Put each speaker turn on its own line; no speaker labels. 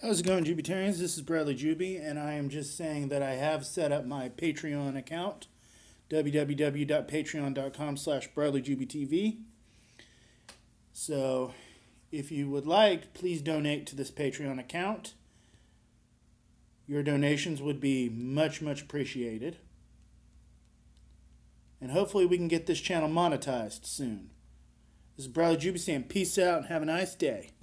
How's it going, Jubitarians? This is Bradley Juby, and I am just saying that I have set up my Patreon account, www.patreon.com/BradleyJubyTV. So, if you would like, please donate to this Patreon account. Your donations would be much, much appreciated. And hopefully we can get this channel monetized soon. This is Bradley Juby saying peace out and have a nice day.